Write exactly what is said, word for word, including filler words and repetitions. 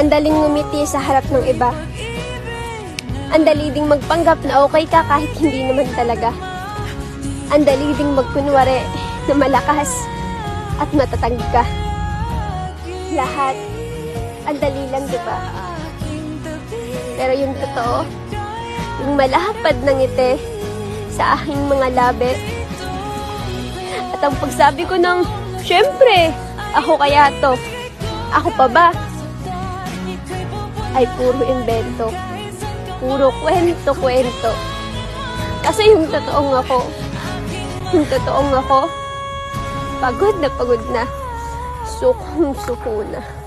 Ang daling ngumiti sa harap ng iba. Ang dali ding magpanggap na okay ka kahit hindi naman talaga. Ang dali ding magkunwari na malakas at matatag ka. Lahat, ang dali lang, di ba? Pero yung totoo, yung malahapad ng ngiti sa aking mga labi. At ang pagsabi ko ng, syempre, ako kaya to, ako pa ba? Ay puro invento. Puro kwento-kwento. Kasi yung totoong ako, yung totoong ako, pagod na pagod na, sukong-suko na.